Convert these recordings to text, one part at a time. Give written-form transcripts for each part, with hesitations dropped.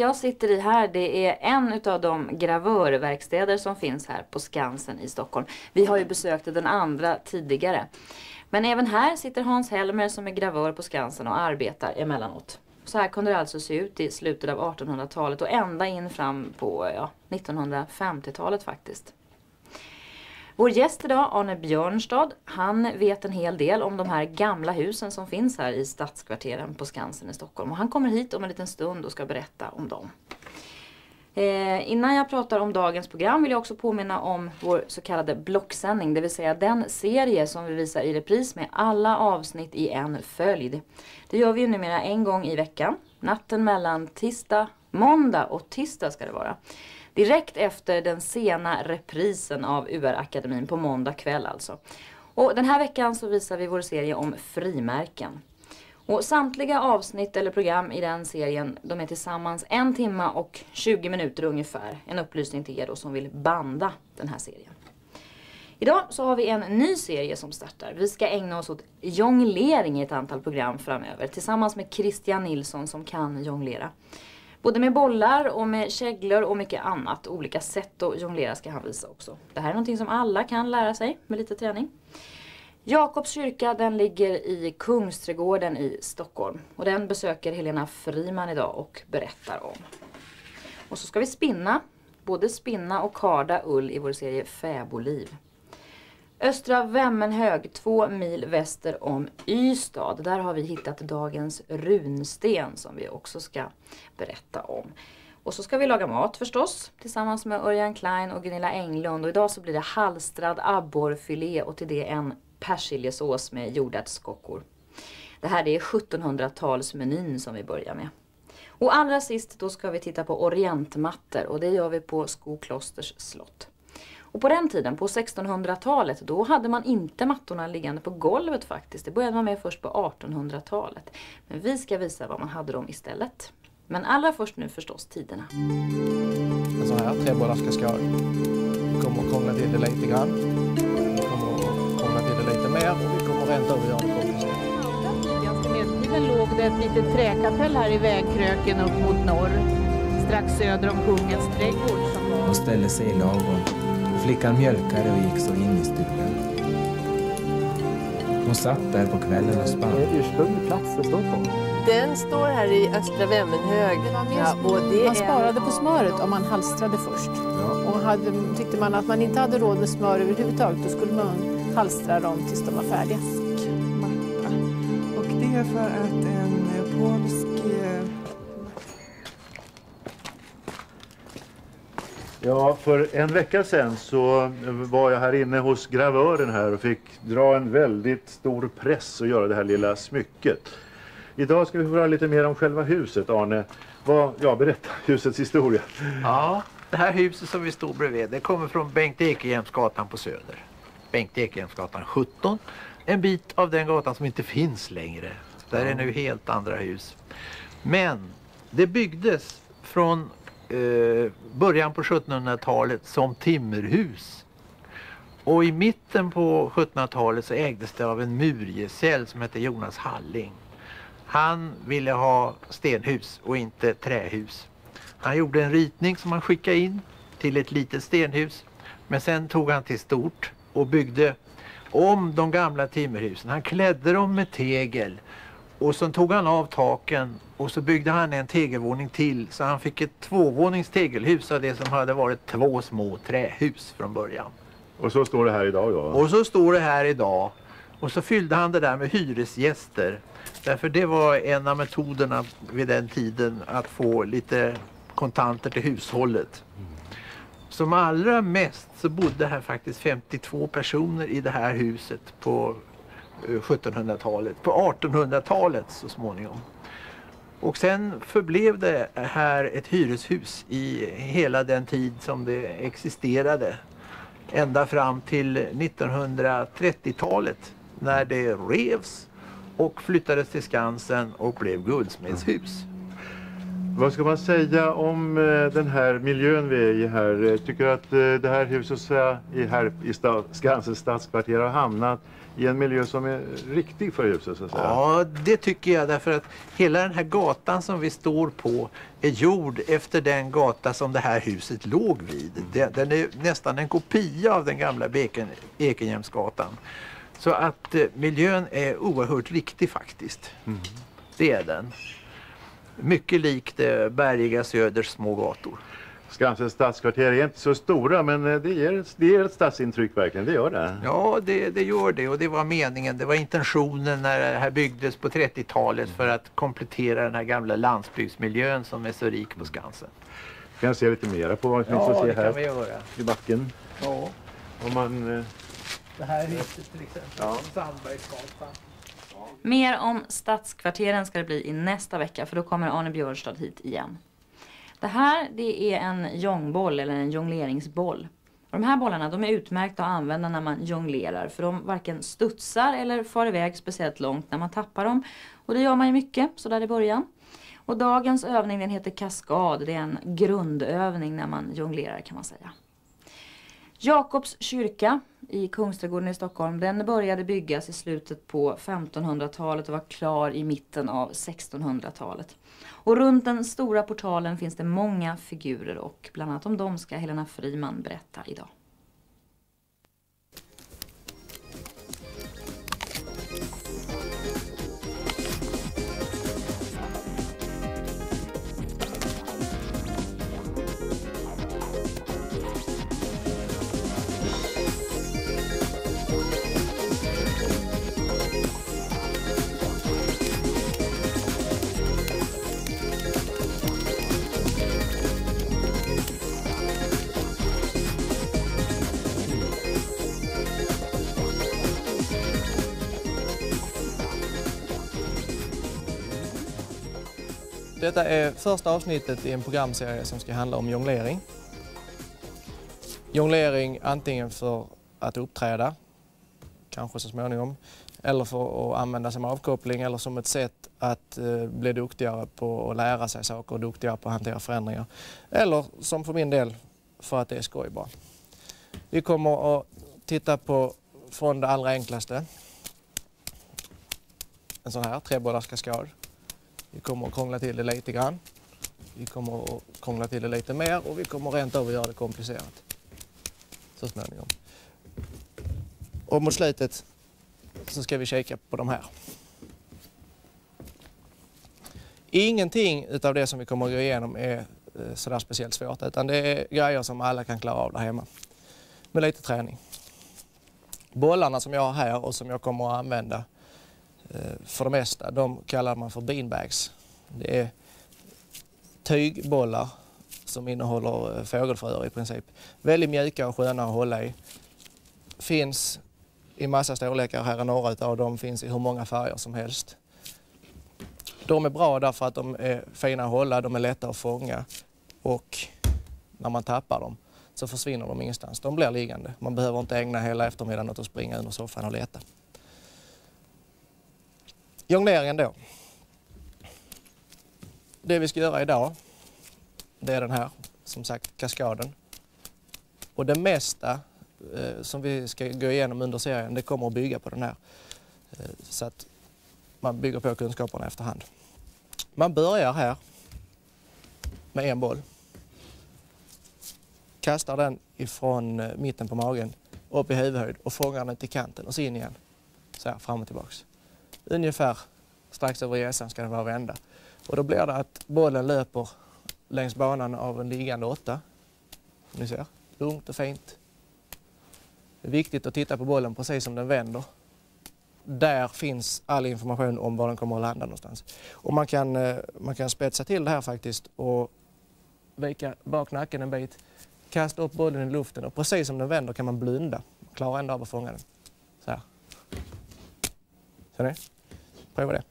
jag sitter i här, det är en av de gravörverkstäder som finns här på Skansen i Stockholm. Vi har ju besökt den andra tidigare. Men även här sitter Hans Helmer som är gravör på Skansen och arbetar emellanåt. Så här kunde det alltså se ut i slutet av 1800-talet och ända in fram på 1950-talet faktiskt. Vår gäst idag, Arne Björnstad, han vet en hel del om de här gamla husen som finns här i stadskvarteren på Skansen i Stockholm. Och han kommer hit om en liten stund och ska berätta om dem. Innan jag pratar om dagens program vill jag också påminna om vår så kallade blocksändning. Det vill säga den serie som vi visar i repris med alla avsnitt i en följd. Det gör vi ju numera en gång i veckan. Natten mellan måndag och tisdag ska det vara. Direkt efter den sena reprisen av UR-akademin på måndag kväll alltså. Och den här veckan så visar vi vår serie om frimärken. Och samtliga avsnitt eller program i den serien, de är tillsammans 1 timme och 20 minuter ungefär. En upplysning till er då som vill banda den här serien. Idag så har vi en ny serie som startar. Vi ska ägna oss åt jonglering i ett antal program framöver. Tillsammans med Christian Nilsson som kan jonglera. Både med bollar och med käglor och mycket annat. Olika sätt att jonglera ska han visa också. Det här är någonting som alla kan lära sig med lite träning. Jakobs kyrka, den ligger i Kungsträdgården i Stockholm. Och den besöker Helena Friman idag och berättar om. Och så ska vi spinna. Både spinna och karda ull i vår serie Fäboliv. Östra Vemmenhög, 2 mil väster om Ystad. Där har vi hittat dagens runsten som vi också ska berätta om. Och så ska vi laga mat förstås tillsammans med Örjan Klein och Gunilla Englund. Och idag så blir det halstrad abborrfilé och till det en persiljesås med jordärtskockor. Det här är 1700-talsmenyn som vi börjar med. Och allra sist då ska vi titta på orientmattor och det gör vi på Skoklosters slott. Och på den tiden, på 1600-talet, då hade man inte mattorna liggande på golvet faktiskt. Det började man med först på 1800-talet. Men vi ska visa vad man hade dem istället. Men allra först nu förstås tiderna. Så här, trebollars vi kommer att krångla till det lite grann. Vi kommer att krångla till det lite mer och vi kommer rent av att göra det komplicerat. Tidigast i medeltiden låg det ett litet träkapell här i vägkröken upp mot norr. Strax söder om Kungens trädgård som var... Och ställde sig i lagom. Flickan mjölkade och gick så in i stugan. Hon satt där på kvällen och spann. Det är ursprunglig plats det står på. Den står här i Östra Vemmenhög. Man sparade på smöret om man halstrade först. Ja. Och tyckte man att man inte hade råd med smör överhuvudtaget, då skulle man halstra dem tills de var färdiga. Och det är för att en polsk... Ja, för en vecka sedan så var jag här inne hos gravören här och fick dra en väldigt stor press och göra det här lilla smycket. Idag ska vi få höra lite mer om själva huset, Arne. Berätta husets historia. Ja, det här huset som vi står bredvid, det kommer från Bengt Ekehjemsgatan på Söder. Bengt Ekehjemsgatan 17, en bit av den gatan som inte finns längre. Där är nu helt andra hus. Men det byggdes från början på 1700-talet som timmerhus. Och i mitten på 1700-talet så ägdes det av en murgesäll som hette Jonas Halling. Han ville ha stenhus och inte trähus. Han gjorde en ritning som han skickade in till ett litet stenhus. Men sen tog han till stort och byggde om de gamla timmerhusen. Han klädde dem med tegel. Och så tog han av taken och så byggde han en tegelvåning till. Så han fick ett 2-vånings tegelhus av det som hade varit 2 små trähus från början. Och så står det här idag då? Och så står det här idag. Och så fyllde han det där med hyresgäster. Därför det var en av metoderna vid den tiden att få lite kontanter till hushållet. Som allra mest så bodde här faktiskt 52 personer i det här huset på 1700-talet. På 1800-talet så småningom. Och sen förblev det här ett hyreshus i hela den tid som det existerade. Ända fram till 1930-talet när det revs och flyttades till Skansen och blev guldsmedshus. Vad ska man säga om den här miljön vi är i här? Tycker du att det här huset här i Skansens stadskvarter har hamnat i en miljö som är riktig för huset så att säga? Ja, det tycker jag, därför att hela den här gatan som vi står på är gjord efter den gata som det här huset låg vid. Den är nästan en kopia av den gamla Ekenhjemsgatan. Så att miljön är oerhört riktig faktiskt. Mm. Det är den. Mycket likt bergiga Söders små gator. Skansens stadskvarter är inte så stora, men det ger ett stadsintryck verkligen, det gör det. Ja, det gör det, och det var meningen. Det var intentionen när det här byggdes på 30-talet för att komplettera den här gamla landsbygdsmiljön som är så rik på Skansen. Kan jag se lite mera på vad som finns att se här kan vi göra. I backen? Ja. Om man, det här huset till exempel, Sandbergsgatan. Mer om stadskvarteren ska det bli i nästa vecka, för då kommer Arne Björstad hit igen. Det här, det är en jongboll eller en jongleringsboll. Och de här bollarna, de är utmärkta att använda när man jonglerar, för de varken studsar eller far iväg speciellt långt när man tappar dem. Och det gör man ju mycket så där i början. Och dagens övning, den heter kaskad. Det är en grundövning när man jonglerar, kan man säga. Jakobs kyrka i Kungsträdgården i Stockholm, den började byggas i slutet på 1500-talet och var klar i mitten av 1600-talet. Och runt den stora portalen finns det många figurer, och bland annat om dem ska Helena Friman berätta idag. Detta är första avsnittet i en programserie som ska handla om jonglering. Jonglering antingen för att uppträda, kanske så småningom, eller för att använda som avkoppling eller som ett sätt att bli duktigare på att lära sig saker och duktigare på att hantera förändringar. Eller som för min del, för att det är skoj bara. Vi kommer att titta på från det allra enklaste. En sån här trebollars kaskad. Vi kommer att krångla till det lite grann. Vi kommer att krångla till det lite mer och vi kommer rent av att göra det komplicerat. Så småningom. Och mot slutet så ska vi kika på de här. Ingenting utav det som vi kommer att gå igenom är sådär speciellt svårt, utan det är grejer som alla kan klara av där hemma. Med lite träning. Bollarna som jag har här och som jag kommer att använda för det mesta, de kallar man för beanbags. Det är tygbollar som innehåller fågelfröer i princip. Väldigt mjuka och sköna att hålla i. Finns i massa storlekar, här är några av dem, finns i hur många färger som helst. De är bra därför att de är fina att hålla, de är lätta att fånga, och när man tappar dem så försvinner de ingenstans. De blir liggande. Man behöver inte ägna hela eftermiddagen åt att springa under soffan och leta. Jongleringen då. Det vi ska göra idag, det är den här, som sagt, kaskaden. Och det mesta som vi ska gå igenom under serien, det kommer att bygga på den här. Så att man bygger på kunskaperna efterhand. Man börjar här med en boll. Kastar den ifrån mitten på magen upp i huvudhöjd och fångar den till kanten och så in igen. Så här, fram och tillbaks. Ungefär strax över gässan ska den vara vända. Och då blir det att bollen löper längs banan av en liggande 8. Ni ser, lugnt och fint. Det är viktigt att titta på bollen precis som den vänder. Där finns all information om var den kommer att landa någonstans. Och man kan spetsa till det här faktiskt och vika bak nacken en bit. Kasta upp bollen i luften och precis som den vänder kan man blunda. Man klarar ändå av att fånga den. Så här. Ser ni? Prova det.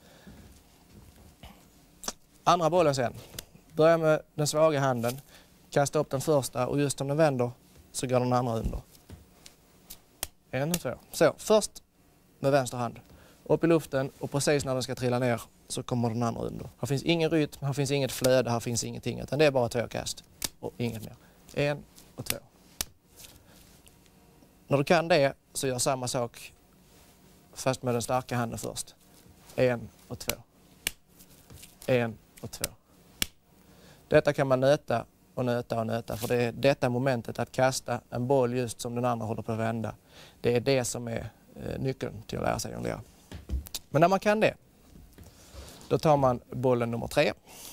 Andra bollen sen. Börja med den svaga handen. Kasta upp den första och just om den vänder så går den andra under. En och två. Så, först med vänster hand. upp i luften och precis när den ska trilla ner så kommer den andra under. Här finns ingen rytm, här finns inget flöde, här finns ingenting, utan det är bara 2 kast och inget mer. 1 och 2. När du kan det så gör samma sak fast med den starka handen först. 1 och 2. 1 och 2. Detta kan man nöta och nöta och nöta, för det är detta momentet att kasta en boll just som den andra håller på att vända. Det är det som är nyckeln till att lära sig jonglera. Men när man kan det, då tar man bollen nummer 3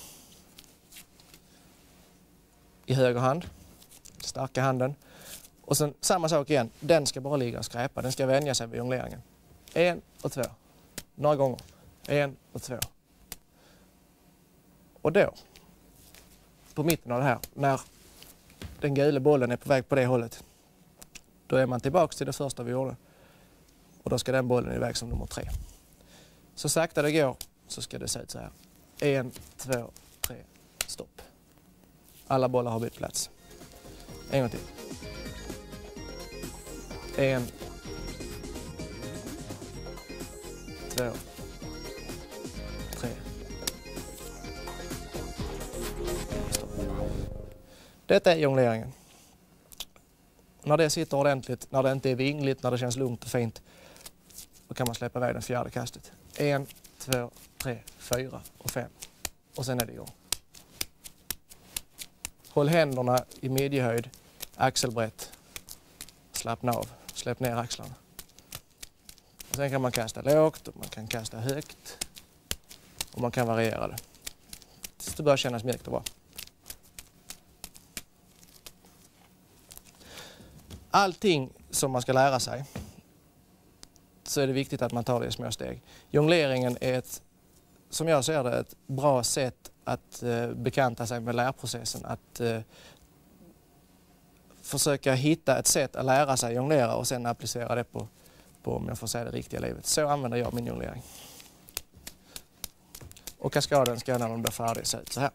i höger hand, starka handen. Och sen samma sak igen, den ska bara ligga och skräpa, den ska vänja sig vid jongleringen. 1 och 2, några gånger. 1 och 2. Och då, på mitten av det här, när den gula bollen är på väg på det hållet, då är man tillbaka till det första vi gjorde. Och då ska den bollen iväg som nummer 3. Så sakta det går så ska det se ut så här. 1, 2, 3, stopp. Alla bollar har bytt plats. En gång till. 1, 2, 3. Stopp. Detta är jongleringen. När det sitter ordentligt, när det inte är vingligt, när det känns lugnt och fint, då kan man släppa iväg det fjärde kastet. 1, 2, 3, 4 och 5. Och sen är det igång. Håll händerna i midjehöjd, axelbrett. Slappna av, släpp ner axlarna. Och sen kan man kasta lågt och man kan kasta högt. Och man kan variera det. Tills det börjar kännas mjukt och bra. Allting som man ska lära sig, så är det viktigt att man tar det i små steg. Jongleringen är som jag ser det, ett bra sätt att bekanta sig med lärprocessen. Att försöka hitta ett sätt att lära sig jonglera och sen applicera det på om jag får säga det riktiga livet. Så använder jag min jonglering. Och kaskaden ska när den blir färdig se ut så här.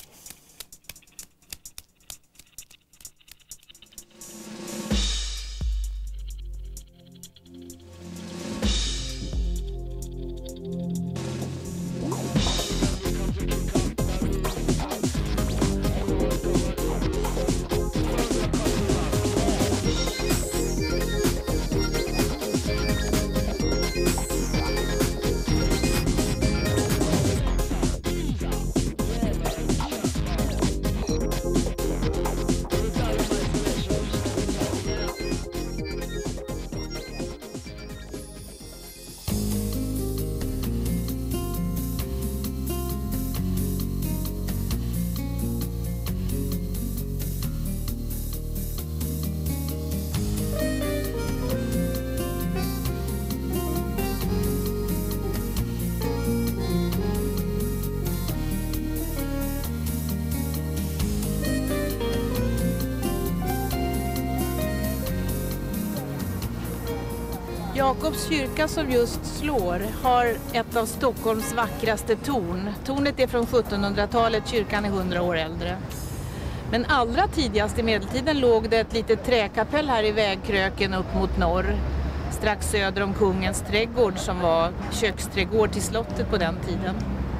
Jakobs kyrka som just slår har ett av Stockholms vackraste torn. Tornet är från 1700-talet, kyrkan är 100 år äldre. Men allra tidigast i medeltiden låg det ett litet träkapell här i vägkröken upp mot norr. Strax söder om Kungens trädgård som var köksträdgård till slottet på den tiden.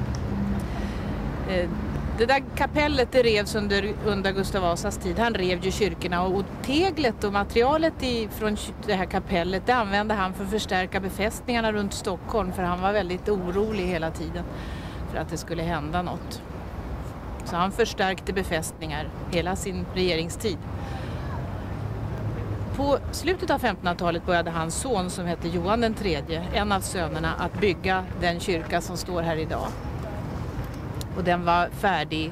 Det där kapellet det revs under Gustav Vasas tid. Han rev ju kyrkorna och teglet och materialet från det här kapellet det använde han för att förstärka befästningarna runt Stockholm. För han var väldigt orolig hela tiden för att det skulle hända något. Så han förstärkte befästningar hela sin regeringstid. På slutet av 1500-talet började hans son som hette Johan den tredje, en av sönerna, att bygga den kyrka som står här idag. Och den var färdig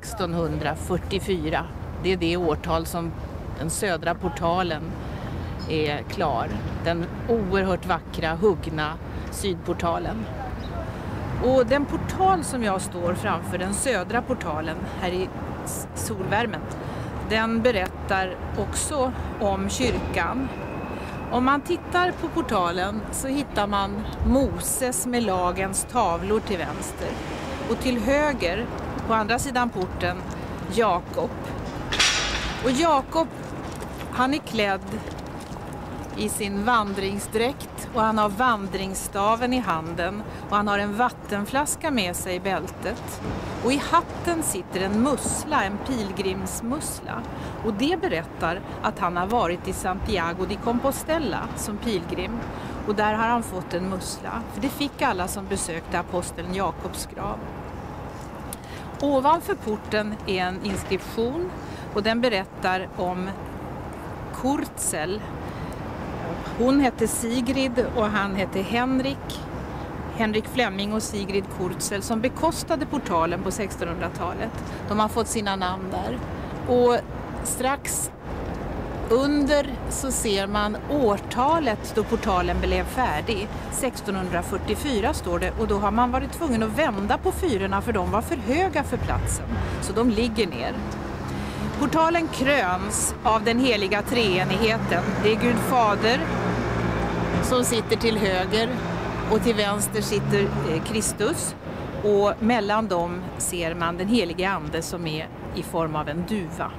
1644. Det är det årtal som den södra portalen är klar. Den oerhört vackra, huggna sydportalen. Och den portal som jag står framför, den södra portalen här i solvärmen, den berättar också om kyrkan. Om man tittar på portalen så hittar man Moses med lagens tavlor till vänster. Och till höger, på andra sidan porten, Jakob. Och Jakob, han är klädd i sin vandringsdräkt och han har vandringsstaven i handen och han har en vattenflaska med sig i bältet. Och i hatten sitter en mussla, en pilgrimsmussla. Och det berättar att han har varit i Santiago de Compostela som pilgrim. Och där har han fått en mussla, för det fick alla som besökte aposteln Jakobs grav. Ovanför porten är en inskription och den berättar om Kurtzel. Hon hette Sigrid och han hette Henrik Flemming och Sigrid Kurtzel som bekostade portalen på 1600-talet. De har fått sina namn där. Och strax under så ser man årtalet då portalen blev färdig. 1644 står det och då har man varit tvungen att vända på fyrorna för de var för höga för platsen. Så de ligger ner. Portalen kröns av den heliga treenigheten. Det är Gud Fader som sitter till höger och till vänster sitter Kristus. Och mellan dem ser man den helige ande som är i form av en duva.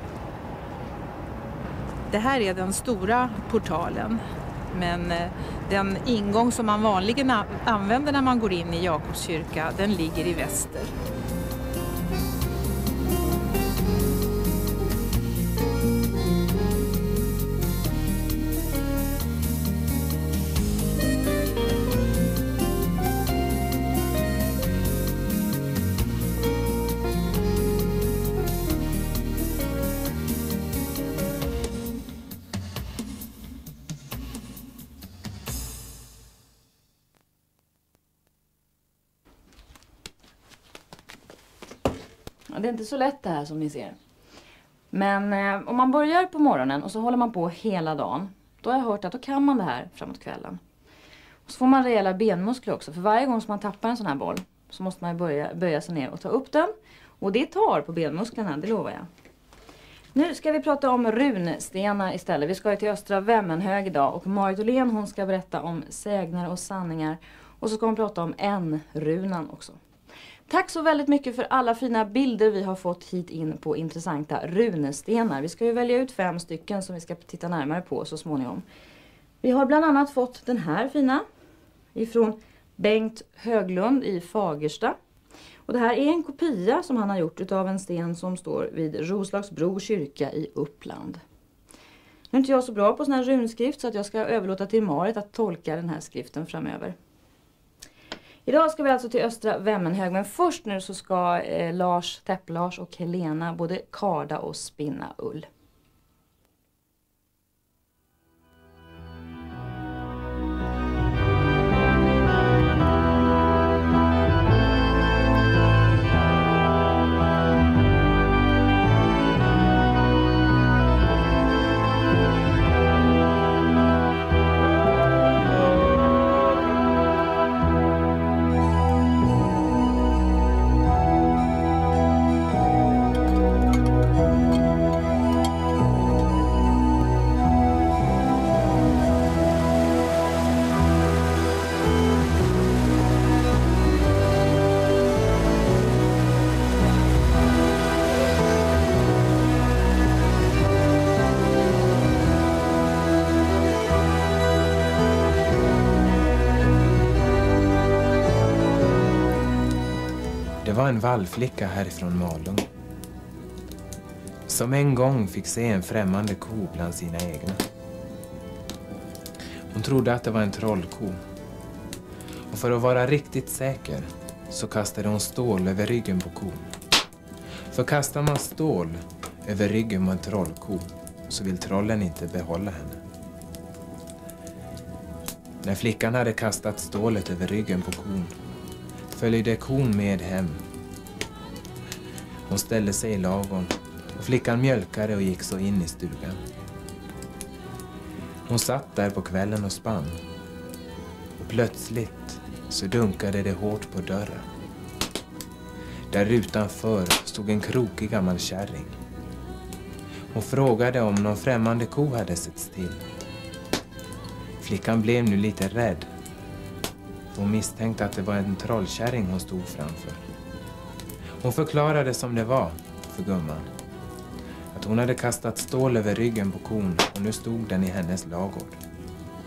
Det här är den stora portalen, men den ingång som man vanligen använder när man går in i Jakobs kyrka, den ligger i väster. Det är inte så lätt det här som ni ser. Men om man börjar på morgonen och så håller man på hela dagen. Då har jag hört att då kan man det här framåt kvällen. Och så får man rejäla benmuskler också. För varje gång som man tappar en sån här boll så måste man böja sig ner och ta upp den. Och det tar på benmusklerna, det lovar jag. Nu ska vi prata om runstenar istället. Vi ska ju till Östra Vemmenhög idag. Och Marit Åhlén, hon ska berätta om sägner och sanningar. Och så ska hon prata om N-runan också. Tack så väldigt mycket för alla fina bilder vi har fått hit in på intressanta runestenar. Vi ska ju välja ut 5 stycken som vi ska titta närmare på så småningom. Vi har bland annat fått den här fina ifrån Bengt Höglund i Fagersta. Och det här är en kopia som han har gjort av en sten som står vid Roslagsbro kyrka i Uppland. Nu är inte jag så bra på sån här runskrift så att jag ska överlåta till Marit att tolka den här skriften framöver. Idag ska vi alltså till Östra Vemmenhög, men först nu så ska Lars och Helena både karda och spinna ull. Det var en vallflicka härifrån Malung som en gång fick se en främmande ko bland sina egna. Hon trodde att det var en trollko. Och för att vara riktigt säker så kastade hon stål över ryggen på kon. För kastar man stål över ryggen på en trollko så vill trollen inte behålla henne. När flickan hade kastat stålet över ryggen på kon följde kon med hem. Hon ställde sig i ladugården och flickan mjölkade och gick så in i stugan. Hon satt där på kvällen och spann. Och plötsligt så dunkade det hårt på dörren. Där utanför stod en krokig gammal kärring. Hon frågade om någon främmande ko hade setts till. Flickan blev nu lite rädd. Hon misstänkte att det var en trollkärring hon stod framför. Hon förklarade som det var för gumman. Att hon hade kastat stål över ryggen på kon och nu stod den i hennes ladugård.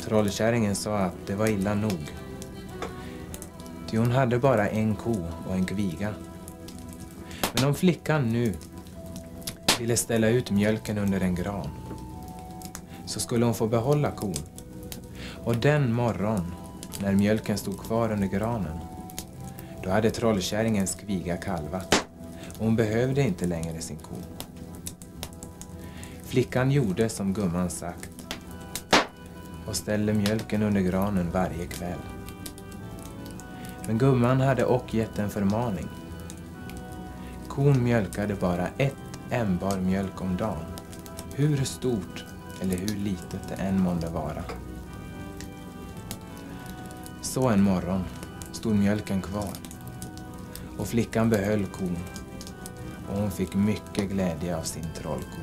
trollkärringen sa att det var illa nog. Ty hon hade bara en ko och en kviga. Men om flickan nu ville ställa ut mjölken under en gran, så skulle hon få behålla kon. Och den morgon, när mjölken stod kvar under granen, då hade trollkärringens kviga kalvat. Och hon behövde inte längre sin ko. Flickan gjorde som gumman sagt och ställde mjölken under granen varje kväll. Men gumman hade också gett en förmaning. Kon mjölkade bara ett ämbar mjölk om dagen, hur stort eller hur litet det än månde vara. Så en morgon stod mjölken kvar och flickan behöll kon, och hon fick mycket glädje av sin trollko.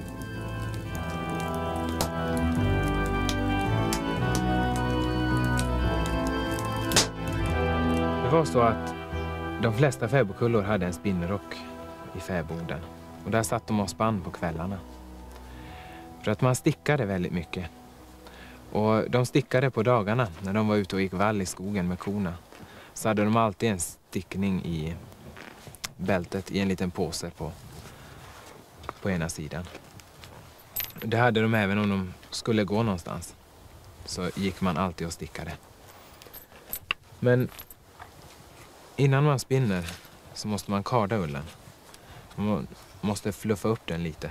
Det var så att de flesta fäbodkullor hade en spinnerock i fäboden, och där satt de och spann på kvällarna. För att man stickade väldigt mycket. Och de stickade på dagarna när de var ute och gick vall i skogen med korna. Så hade de alltid en stickning i bältet i en liten påse på ena sidan. Det hade de även om de skulle gå någonstans. Så gick man alltid och stickade. Men innan man spinner så måste man karda ullen. Man måste fluffa upp den lite.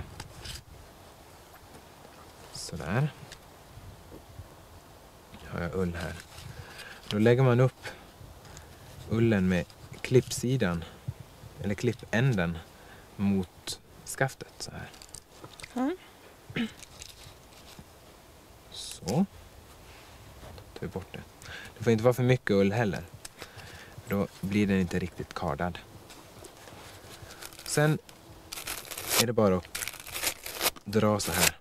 Sådär. Har jag ull här. Då lägger man upp ullen med klippsidan eller klippänden mot skaftet så här. Mm. Så. Tar vi bort det. Det får inte vara för mycket ull heller. Då blir den inte riktigt kardad. Sen är det bara att dra så här.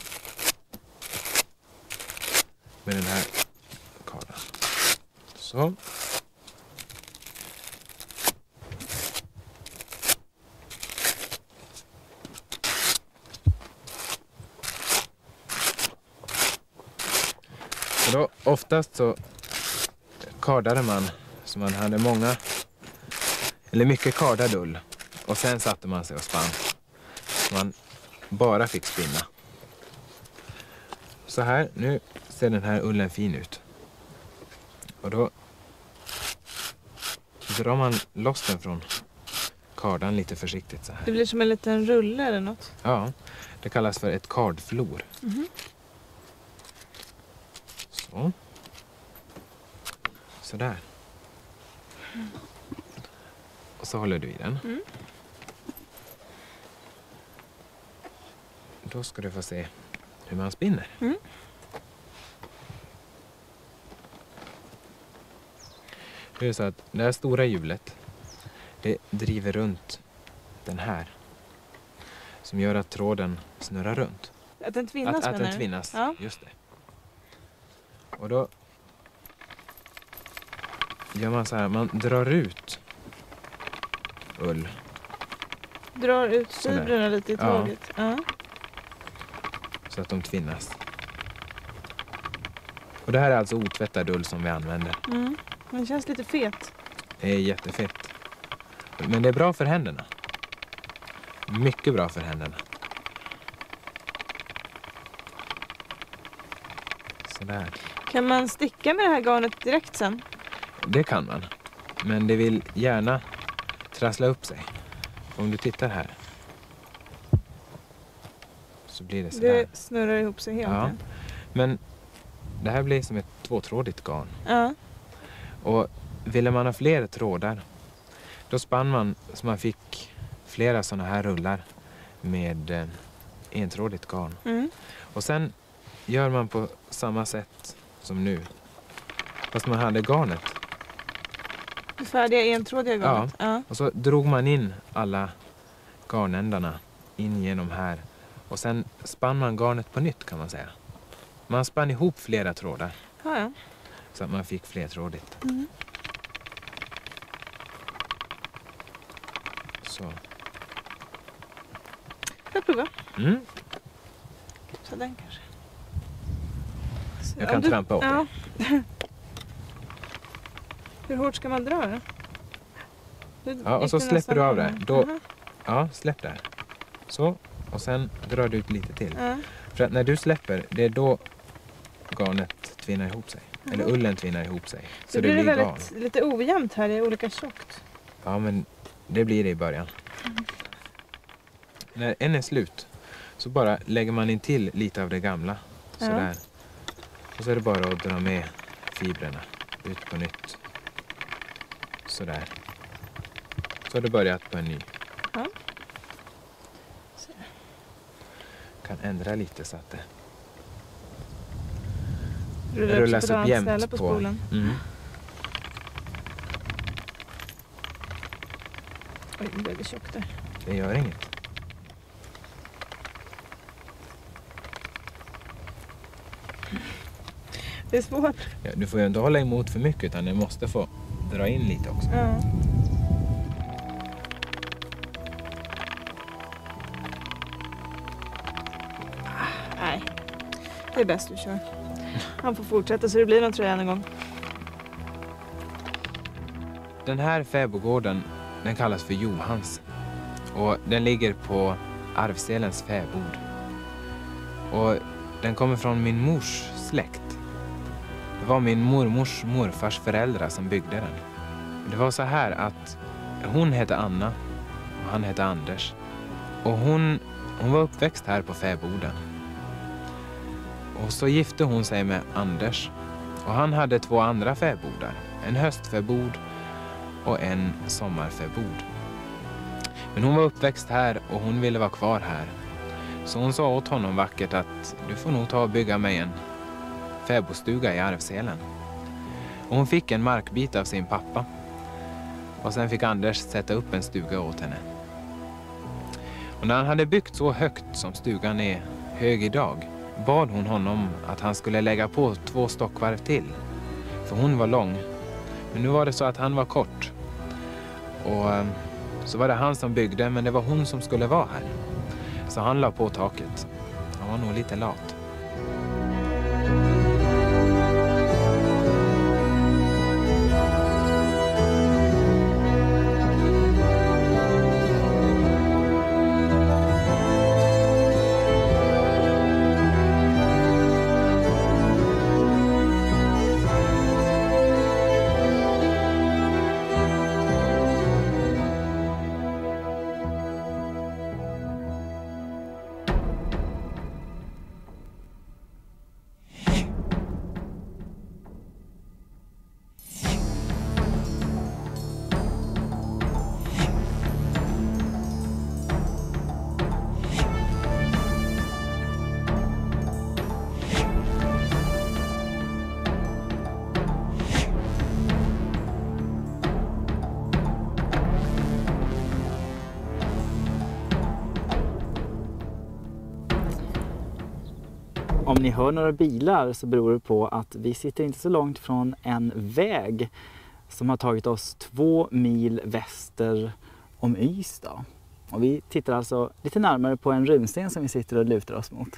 Med den här kardan. Så. Och då oftast så kardade man så man hade många eller mycket kardad ull, och sen satte man sig och spann. Så man bara fick spinna. Så här, nu ser den här ullen fin ut. Och då drar man loss den från kardan lite försiktigt så här. Det blir som en liten rulle eller något. Ja, det kallas för ett kardflor. Mhm. Så. Sådär. Och så håller du i den. Mm. Då ska du få se hur man spinner. Mm. Det är så att det här stora hjulet, det driver runt den här. Som gör att tråden snurrar runt. Att den tvinnas Att menar den du? tvinnas, Ja. just det. Och då gör man så här, man drar ut ull. Drar ut Sådär. fibrerna lite i Ja. taget. Ja. Så att de tvinnas. Och det här är alltså otvättad ull som vi använder. Mm. Den känns lite fet. Det är jättefett. Men det är bra för händerna. Mycket bra för händerna. Sådär. Kan man sticka med det här garnet direkt sen? Det kan man. Men det vill gärna trassla upp sig. Om du tittar här. Så blir det sådär. Det snurrar ihop sig helt. Ja. Men det här blir som ett tvåtrådigt garn. Ja. Och ville man ha fler trådar, då spann man så man fick flera sådana här rullar med entrådigt garn. Mm. Och sen gör man på samma sätt som nu. Fast man hade garnet. Det färdiga entrådiga garnet. Ja. Och så drog man in alla garnändarna in genom här. Och sen spann man garnet på nytt kan man säga. Man spann ihop flera trådar. Ja, ja. Så att man fick flertrådigt. Mm. Så. Får jag prova? Mm. Så den kanske. Jag kan trampa åt dig. Hur hårt ska man dra då? Ja, och så släpper du av där. Då, ja, släpp där. Så, och sen drar du ut lite till. För att när du släpper, det är då garnet tvinnar ihop sig. Eller ullen tvinnar ihop sig. Så det blir väldigt, lite ojämnt här, det är olika tjockt. Ja, men det blir det i början. När en är slut så bara lägger man in till lite av det gamla. Sådär. Och så är det bara att dra med fibrerna ut på nytt. Sådär. Så har du börjat på en ny. Ja. Kan ändra lite så att det rullas upp jämnt på spolen. Oj, nu blev det tjockt där. Det gör inget. Det är svårt. Ja, du får ju inte hålla emot för mycket utan du måste få dra in lite också. Ja. Nej, det är bäst du kör. Han får fortsätta så det blir någon tröja en gång. Den här fäbodgården, den kallas för Johans. Och den ligger på Arvselens fäbod. Och den kommer från min mors släkt. Det var min mormors morfars föräldrar som byggde den. Det var så här att hon hette Anna och han hette Anders. Och hon var uppväxt här på fäboden. Och så gifte hon sig med Anders. Och han hade 2 andra fäbodar. En höstfäbod och en sommarfäbod. Men hon var uppväxt här och hon ville vara kvar här. Så hon sa åt honom vackert att du får nog ta och bygga mig en fäbodstuga i Arvselen. Och hon fick en markbit av sin pappa. Och sen fick Anders sätta upp en stuga åt henne. Och när han hade byggt så högt som stugan är hög idag bad hon honom att han skulle lägga på 2 stockvarv till. För hon var lång. Men nu var det så att han var kort. Och så var det han som byggde men det var hon som skulle vara här. Så han la på taket. Han var nog lite lat. Om ni hör några bilar så beror det på att vi sitter inte så långt från en väg som har tagit oss 2 mil väster om Ystad. Och vi tittar alltså lite närmare på en runsten som vi sitter och lutar oss mot.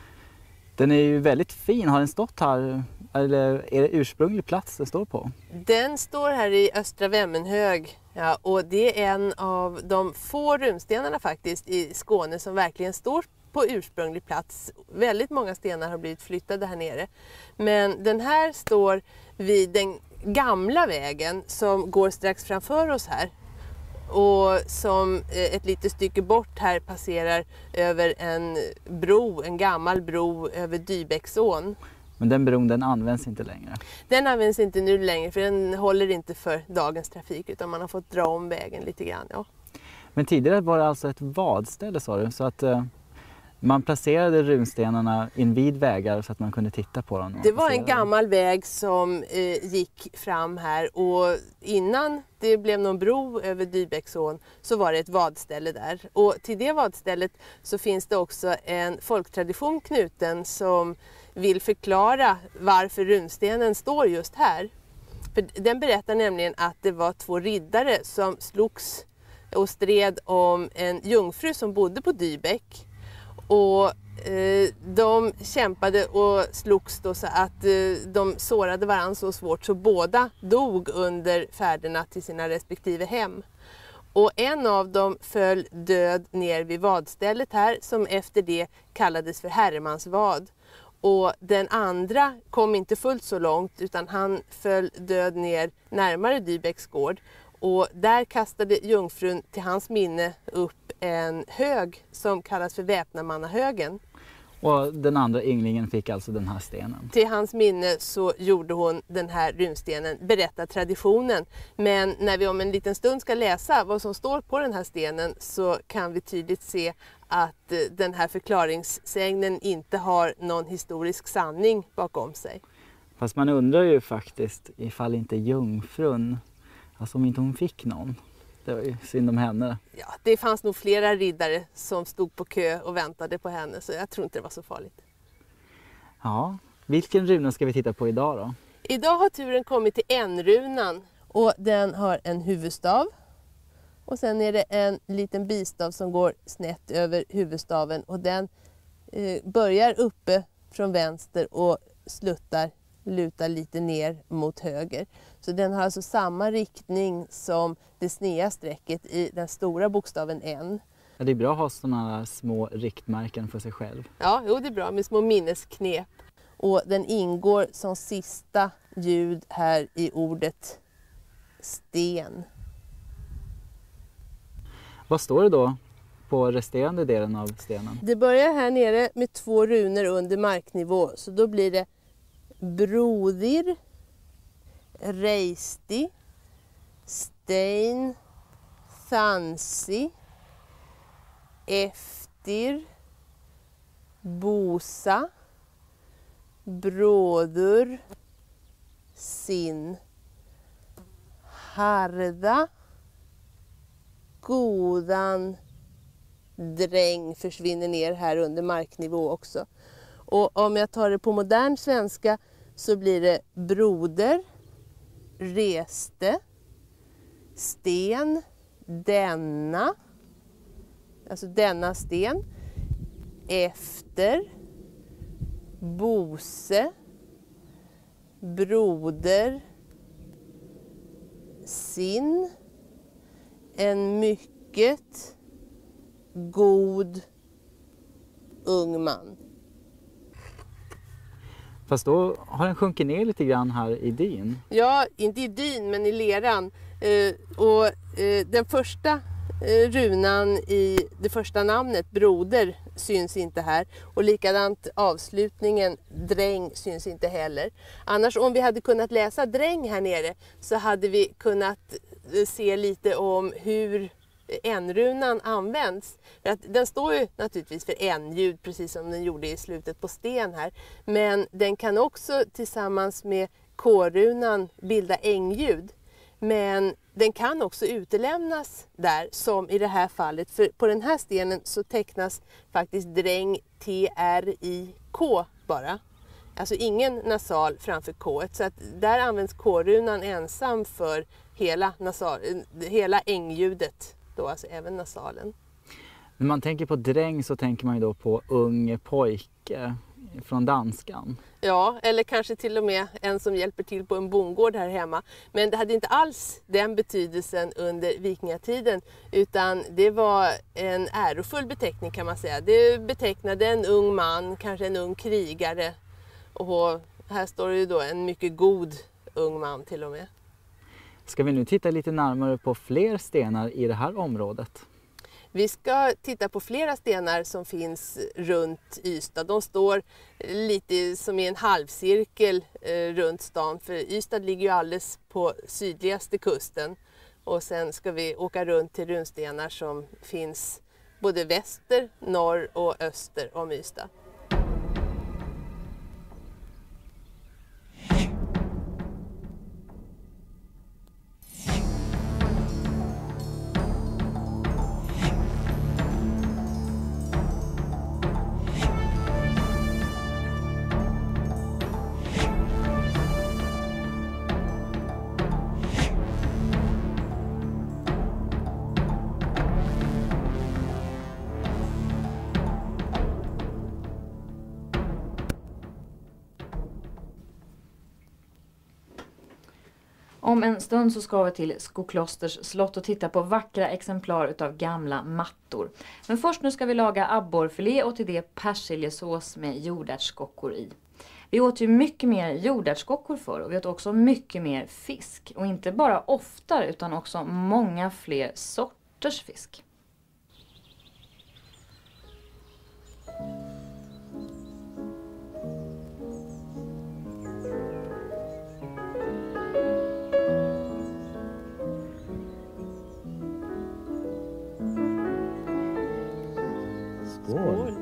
Den är ju väldigt fin. Har den stått här eller är det ursprunglig plats den står på? Den står här i Östra Vemmenhög. Ja, och det är en av de få runstenarna faktiskt i Skåne som verkligen står på ursprunglig plats. Väldigt många stenar har blivit flyttade här nere. Men den här står vid den gamla vägen som går strax framför oss här. Och som ett litet stycke bort här passerar över en bro, en gammal bro över Dybäcksån. Men den bron den används inte längre? Den används inte nu längre för den håller inte för dagens trafik utan man har fått dra om vägen lite grann. Ja. Men tidigare var det alltså ett vadställe sa du, så att man placerade runstenarna invid vägar så att man kunde titta på dem? Det var en gammal väg som gick fram här och innan det blev någon bro över Dybäcksån så var det ett vadställe där. Och till det vadstället så finns det också en folktradition knuten som vill förklara varför runstenen står just här. För den berättar nämligen att det var 2 riddare som slogs och stred om en jungfru som bodde på Dybäck. Och de kämpade och slogs då så att de sårade varandra så svårt så båda dog under färderna till sina respektive hem. Och en av dem föll död ner vid vadstället här som efter det kallades för Herremansvad. Och den andra kom inte fullt så långt utan han föll död ner närmare Dybäcks gård. Och där kastade jungfrun till hans minne upp en hög som kallas för Väpnamannahögen. Och den andra ynglingen fick alltså den här stenen? Till hans minne så gjorde hon den här runstenen, berättar traditionen. Men när vi om en liten stund ska läsa vad som står på den här stenen så kan vi tydligt se att den här förklaringssägnen inte har någon historisk sanning bakom sig. Fast man undrar ju faktiskt ifall inte jungfrun, alltså om inte hon fick någon. Det var ju synd om henne. Ja, det fanns nog flera riddare som stod på kö och väntade på henne så jag tror inte det var så farligt. Ja, vilken runa ska vi titta på idag då? Idag har turen kommit till N-runan och den har en huvudstav. Och sen är det en liten bistav som går snett över huvudstaven och den börjar uppe från vänster och lutar lite ner mot höger. Så den har alltså samma riktning som det sneda strecket i den stora bokstaven N. Ja, det är bra att ha sådana här små riktmärken för sig själv. Ja, det är bra med små minnesknep. Och den ingår som sista ljud här i ordet sten. Vad står det då på resterande delen av stenen? Det börjar här nere med 2 runor under marknivå. Så då blir det brodir, reisti, stein, thansi, efter, bosa, brådur, sin, harda, godan, dräng försvinner ner här under marknivå också. Och om jag tar det på modern svenska så blir det broder, reste, sten, denna, alltså denna sten, efter, bose, broder, sin, en mycket god ung man. Fast då har den sjunkit ner lite grann här i dyn. Ja, inte i dyn men i leran. Den första runan i det första namnet, broder, syns inte här. Och likadant avslutningen, dräng, syns inte heller. Annars om vi hade kunnat läsa dräng här nere så hade vi kunnat se lite om hur N-runan används. För att den står ju naturligtvis för N-ljud precis som den gjorde i slutet på sten här. Men den kan också tillsammans med K-runan bilda ängljud. Men den kan också utelämnas där som i det här fallet. För på den här stenen så tecknas faktiskt dräng T-R-I-K bara. Alltså ingen nasal framför K. Så att där används K-runan ensam för hela ängljudet. Då, alltså även nasalen. När man tänker på dräng så tänker man ju då på ung pojke från danskan. Ja, eller kanske till och med en som hjälper till på en bondgård här hemma. Men det hade inte alls den betydelsen under vikingatiden utan det var en ärofull beteckning kan man säga. Det betecknade en ung man, kanske en ung krigare. Och här står det ju då en mycket god ung man till och med. Ska vi nu titta lite närmare på fler stenar i det här området? Vi ska titta på flera stenar som finns runt Ystad. De står lite som i en halvcirkel runt stan. För Ystad ligger ju alldeles på sydligaste kusten. Och sen ska vi åka runt till runstenar som finns både väster, norr och öster om Ystad. Om en stund så ska vi till Skoklosters slott och titta på vackra exemplar utav gamla mattor. Men först nu ska vi laga abborrfilé och till det persiljesås med jordärtskockor i. Vi åt ju mycket mer jordärtskockor förr och vi åt också mycket mer fisk. Och inte bara oftare utan också många fler sorters fisk. Skål!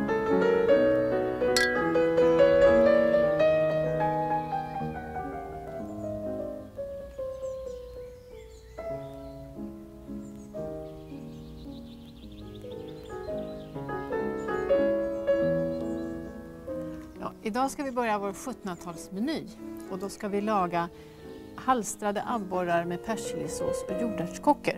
Idag ska vi börja vår 1700-talsmeny och då ska vi laga halstrade abborrar med persiljesås och jordärtskockor.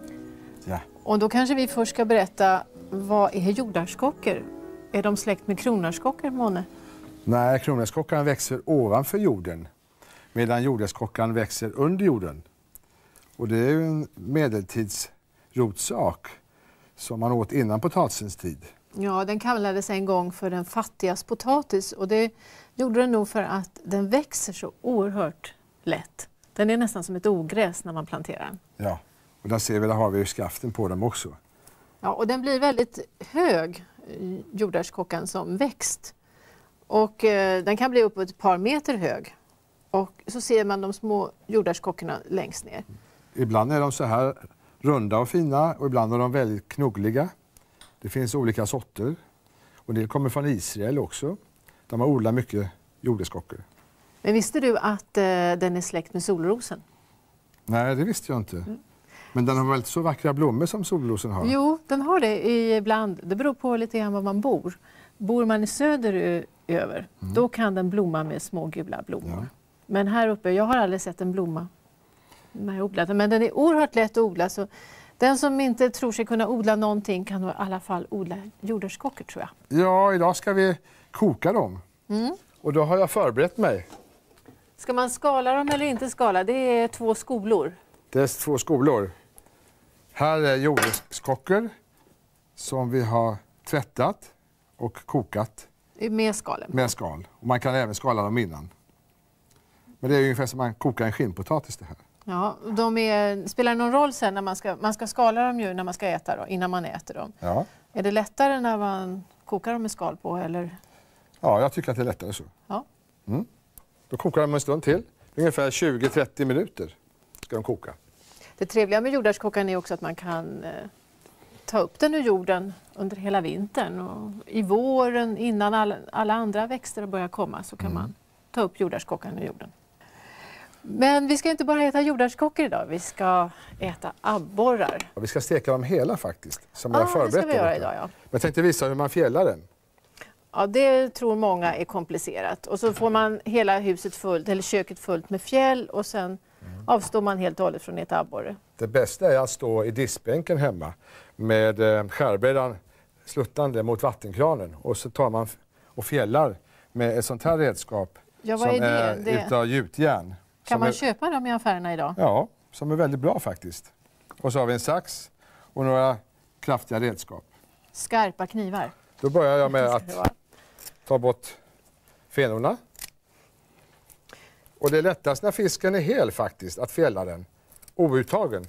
Ja. Och då kanske vi först ska berätta, vad är jordärtskockor? Är de släkt med kronärtskockor, Måne? Nej, kronärtskockan växer ovanför jorden medan jordärtskockan växer under jorden. Och det är ju en medeltidsrotsak som man åt innan potatisens tid. Ja, den kallades en gång för den fattigas potatis och det gjorde den nog för att den växer så oerhört lätt. Den är nästan som ett ogräs när man planterar den. Ja, och där har vi ju skaften på dem också. Ja, och den blir väldigt hög, jordärtskockan som växt. Och den kan bli upp ett par meter hög. Och så ser man de små jordärtskockorna längst ner. Ibland är de så här runda och fina och ibland är de väldigt knuggliga. Det finns olika sorter och det kommer från Israel också. De har odlat mycket jordärtskockor. Men visste du att den är släkt med solrosen? Nej, det visste jag inte. Men den har väl så vackra blommor som solrosen har? Jo, den har det ibland. Det beror på lite grann var man bor. Bor man i söderöver, då kan den blomma med små gula blommor. Ja. Men här uppe, jag har aldrig sett en blomma när jag odlat den. Men den är oerhört lätt att odla. Så den som inte tror sig kunna odla någonting kan i alla fall odla jordärtskockor, tror jag. Ja, idag ska vi koka dem. Och då har jag förberett mig. Ska man skala dem eller inte skala? Det är 2 skolor. Det är 2 skolor. Här är jordärtskockor som vi har tvättat och kokat. Med skalen? Med skal. Och man kan även skala dem innan. Men det är ungefär som man kokar en skinnpotatis det här. Ja, spelar det någon roll sen när man ska skala dem ju när man ska äta dem, innan man äter dem? Ja. Är det lättare när man kokar dem med skal på eller? Ja, jag tycker att det är lättare så. Ja. Då kokar de en stund till. Ungefär 20-30 minuter ska de koka. Det trevliga med jordärtskockan är också att man kan ta upp den ur jorden under hela vintern. Och i våren innan alla andra växter börjar komma så kan man ta upp jordärtskockan ur jorden. Men vi ska inte bara äta jordärtskockor idag, vi ska äta abborrar. Ja, vi ska steka dem hela faktiskt, som jag förberett. Det ska vi göra idag, ja. Men jag tänkte visa hur man fjällar den. Ja, det tror många är komplicerat. Och så får man hela huset fullt, eller köket fullt med fjäll och sen avstår man helt och hållet från att äta abborre. Det bästa är att stå i diskbänken hemma med skärbrädan sluttande mot vattenkranen och så tar man och fjällar med ett sånt här redskap som är utav gjutjärn. Kan man köpa dem i affärerna idag? Ja, som är väldigt bra faktiskt. Och så har vi en sax och några kraftiga redskap. Skarpa knivar. Då börjar jag med att ta bort fenorna. Och det är lättast när fisken är hel faktiskt, att fjälla den. Outtagen.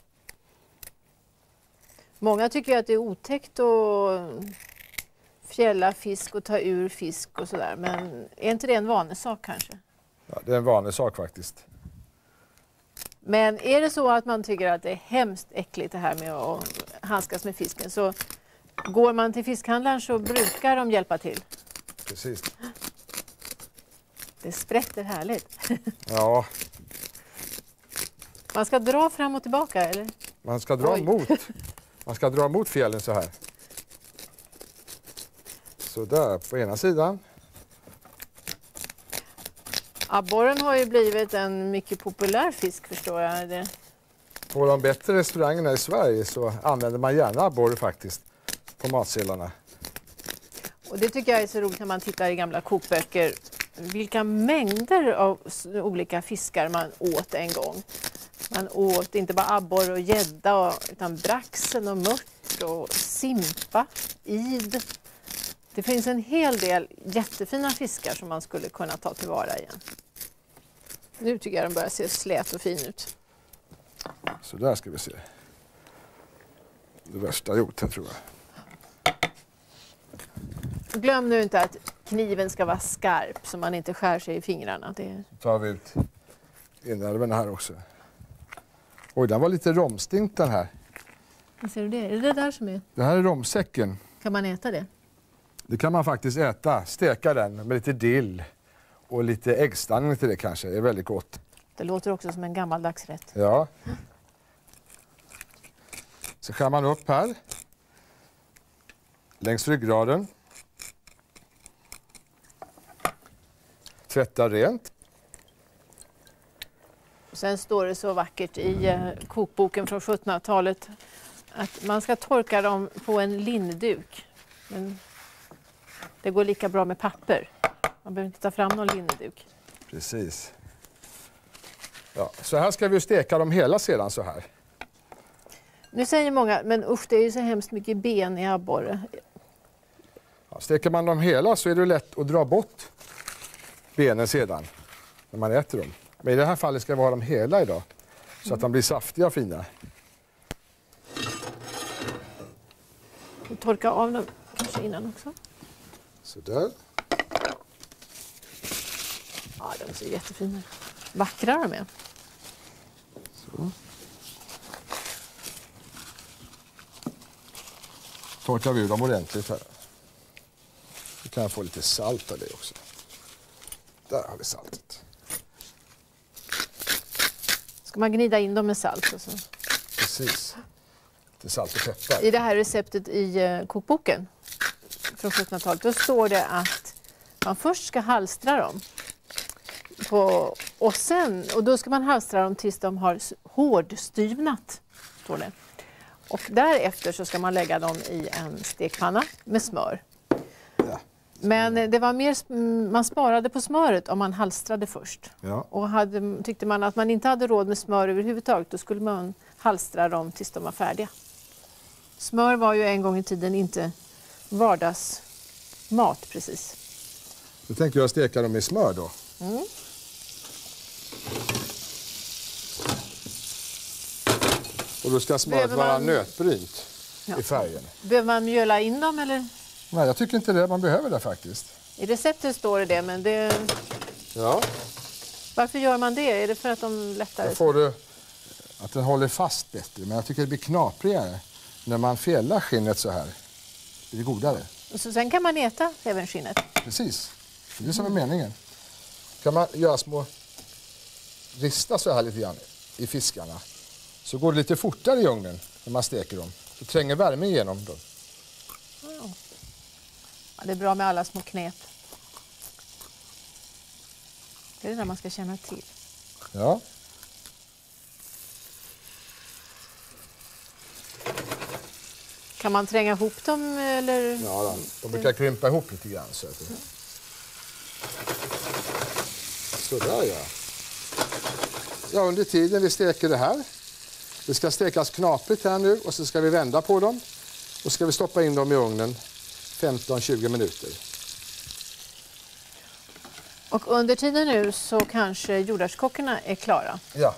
Många tycker att det är otäckt att fjälla fisk och ta ur fisk och sådär. Men är inte det en vanesak kanske? Ja, det är en vanesak faktiskt. Men är det så att man tycker att det är hemskt äckligt det här med att handskas med fisken, så går man till fiskhandlaren så brukar de hjälpa till. Precis. Det sprätter härligt. Ja. Man ska dra fram och tillbaka, eller? Man ska dra mot fjällen så här. Så där på ena sidan. Abborren har ju blivit en mycket populär fisk, förstår jag det. På de bättre restaurangerna i Sverige så använder man gärna abborre faktiskt på matsedlarna. Och det tycker jag är så roligt när man tittar i gamla kokböcker vilka mängder av olika fiskar man åt en gång. Man åt inte bara abborre och gädda utan braxen och mört och simpa, id. Det finns en hel del jättefina fiskar som man skulle kunna ta tillvara igen. Nu tycker jag den börjar se slät och fin ut. Så där ska vi se. Det värsta jag gjort här tror jag. Glöm nu inte att kniven ska vara skarp så man inte skär sig i fingrarna. Så tar vi ut inälvorna här också. Oj, den var lite romstint den här. Vad ser du det? Är det där som är? Det här är romsäcken. Kan man äta det? Det kan man faktiskt äta. Steka den med lite dill och lite äggstanning till det kanske. Det är väldigt gott. Det låter också som en gammaldags rätt. Ja. Så skär man upp här. Längs ryggraden. Tvätta rent. Sen står det så vackert i kokboken från 1700-talet att man ska torka dem på en lindduk. Men det går lika bra med papper. Man behöver inte ta fram någon lindduk. Precis. Ja, så här ska vi steka dem hela sedan så här. Nu säger många, men usch, det är ju så hemskt mycket ben i abborre. Ja, steker man dem hela så är det lätt att dra bort benen sedan när man äter dem. Men i det här fallet ska vi ha dem hela idag så att de blir saftiga och fina. Och torka av dem kanske innan också. Så där. Ja, de ser jättefina. Vackra de är. Så. Torkar vi ur dem ordentligt här. Vi kan få lite salt av det också. Där har vi saltet. Ska man gnida in dem med salt och så? Precis. Lite salt och peppar. I det här receptet i kokboken från 1700-talet då står det att man först ska halstra dem. Och då ska man halstra dem tills de har hårdstyvnat, står det. Och därefter så ska man lägga dem i en stekpanna med smör. Ja. Men det var mer, man sparade på smöret om man halstrade först. Ja. Och tyckte man att man inte hade råd med smör överhuvudtaget, då skulle man halstra dem tills de var färdiga. Smör var ju en gång i tiden inte vardagsmat precis. Då tänker jag steka dem i smör då. Mm. Och då ska smöret vara nötbrynt i färgen. Behöver man mjöla in dem eller? Nej, jag tycker inte det. Man behöver det faktiskt. I receptet står det men det... Ja. Varför gör man det? Är det för att de lättare... Då får du att den håller fast bättre. Men jag tycker det blir knaprigare när man fjällar skinnet så här. Det blir godare. Och så sen kan man äta även skinnet? Precis. Det är det som är meningen. Kan man göra små rista så här lite grann i fiskarna. Så går det lite fortare i ugnen när man steker dem. Så tränger värmen igenom dem. Ja, det är bra med alla små knep. Det är det där man ska känna till. Ja. Kan man tränga ihop dem eller? Ja, de brukar krympa ihop lite grann. Så att det... Sådär ja. Ja, under tiden vi steker det här. Det ska stekas knaprigt här nu och så ska vi vända på dem. Och ska vi stoppa in dem i ugnen 15-20 minuter. Och under tiden nu så kanske jordärtskockorna är klara. Ja.